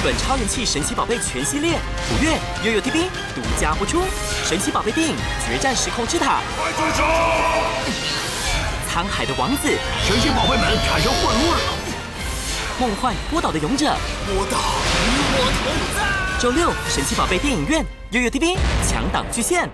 本超人气神奇宝贝全系列5月悠悠 TV 独家播出。神奇宝贝电影《决战时空之塔》， 快住手！ 沧海的王子， 神奇宝贝们产生混乱了。 梦幻波岛的勇者， 波岛与我同在。 周6神奇宝贝电影院悠悠 TV 强档巨献。